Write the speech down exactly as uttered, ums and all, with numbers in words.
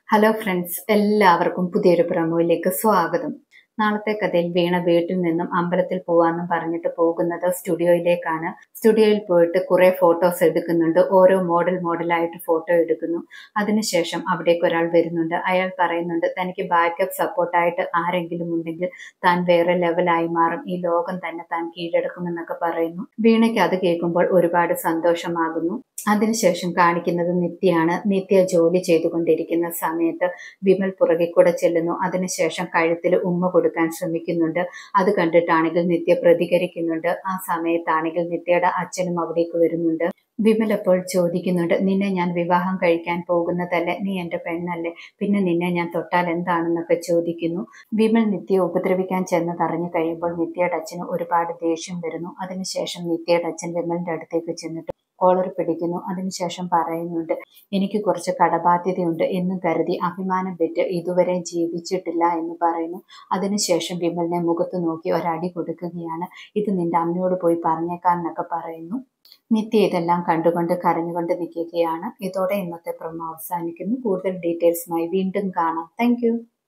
Hello friends, എല്ലാവർക്കും പുതിയൊരു പ്രൊമോയിലേക്ക് സ്വാഗതം. നാളത്തെ കഥയിൽ വീണ വീട്ടിൽ നിന്നും അമ്പലത്തിൽ പോവാന്നും പറഞ്ഞിട്ട് പോകുന്നത് സ്റ്റുഡിയോയിലേക്കാണ്. സ്റ്റുഡിയോയിൽ പോയിട്ട് കുറെ ഫോട്ടോസ് എടുക്കുന്നുണ്ട്. ഓരോ മോഡൽ മോഡലായിട്ട് ഫോട്ടോ എടുക്കുന്നു. അതിനുശേഷം അവിടേക്ക് ഒരാൾ വരുന്നുണ്ട്. അയാൾ പറയുന്നുണ്ട് തനിക്ക് ബാക്കപ്പ് സപ്പോർട്ടായിട്ട് ആരെങ്കിലും ഉണ്ടെങ്കിൽ താൻ വേറെ ലെവലായി മാറും, ഈ ലോകം തന്നെ താൻ കീഴടക്കുമെന്നൊക്കെ പറയുന്നു. വീണയ്ക്ക് അത് കേൾക്കുമ്പോൾ ഒരുപാട് സന്തോഷമാകുന്നു. അതിനുശേഷം കാണിക്കുന്നത് നിത്യയാണ്. നിത്യ ജോലി ചെയ്തുകൊണ്ടിരിക്കുന്ന സമയത്ത് വിമൽ പുറകെ കൂടെ ചെല്ലുന്നു. അതിനുശേഷം കഴുത്തിൽ ഉമ്മ കൊടുക്കാൻ ശ്രമിക്കുന്നുണ്ട്. അത് കണ്ടിട്ടാണെങ്കിൽ നിത്യ പ്രതികരിക്കുന്നുണ്ട്. ആ സമയത്താണെങ്കിൽ നിത്യയുടെ അച്ഛനും അവിടേക്ക് വരുന്നുണ്ട്. വിമൽ അപ്പോൾ ചോദിക്കുന്നുണ്ട്, നിന്നെ ഞാൻ വിവാഹം കഴിക്കാൻ പോകുന്നതല്ലേ, നീ എൻ്റെ പെണ്ണല്ലേ, പിന്നെ നിന്നെ ഞാൻ തൊട്ടാൽ എന്താണെന്നൊക്കെ ചോദിക്കുന്നു. വിമൽ നിത്യയെ ഉപദ്രവിക്കാൻ ചെന്നതറിഞ്ഞു കഴിയുമ്പോൾ നിത്യയുടെ അച്ഛന് ഒരുപാട് ദേഷ്യം വരുന്നു. അതിനുശേഷം നിത്യയുടെ അച്ഛൻ വിമലിന്റെ അടുത്തേക്ക് ചെന്നിട്ട് കോളർ പിടിക്കുന്നു. അതിനുശേഷം പറയുന്നുണ്ട്, എനിക്ക് കുറച്ച് കടബാധ്യതയുണ്ട് എന്ന് കരുതി അഭിമാനം പെറ്റ് ഇതുവരെ ജീവിച്ചിട്ടില്ല എന്ന് പറയുന്നു. അതിനുശേഷം വിമലിനെ മുഖത്ത് നോക്കി ഒരടി കൊടുക്കുകയാണ്. ഇത് നിന്റെ അമ്മയോട് പോയി പറഞ്ഞേക്കാന്നൊക്കെ പറയുന്നു. നിത്യ ഇതെല്ലാം കണ്ടുകൊണ്ട് കരഞ്ഞുകൊണ്ട് നിൽക്കുകയാണ്. ഇതോടെ ഇന്നത്തെ പ്രൊമോ അവസാനിക്കുന്നു. കൂടുതൽ ഡീറ്റെയിൽസുമായി വീണ്ടും കാണാം. താങ്ക്